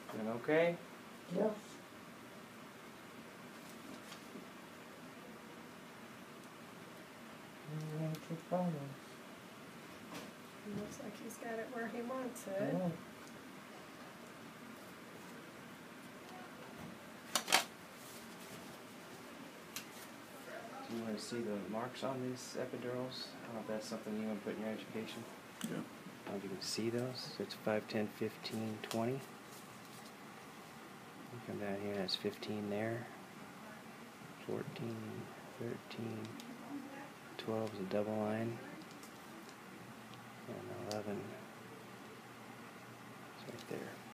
Doing okay? Yep. Major problems. Looks like he's got it where he wants it. Yeah. Do you want to see the marks on these epidurals? I don't know if that's something you want to put in your education. Yeah. I don't know if you can see those. So it's 5, 10, 15, 20. You come down here, that's 15 there. 14, 13, 12 is a double line. And 11 is right there.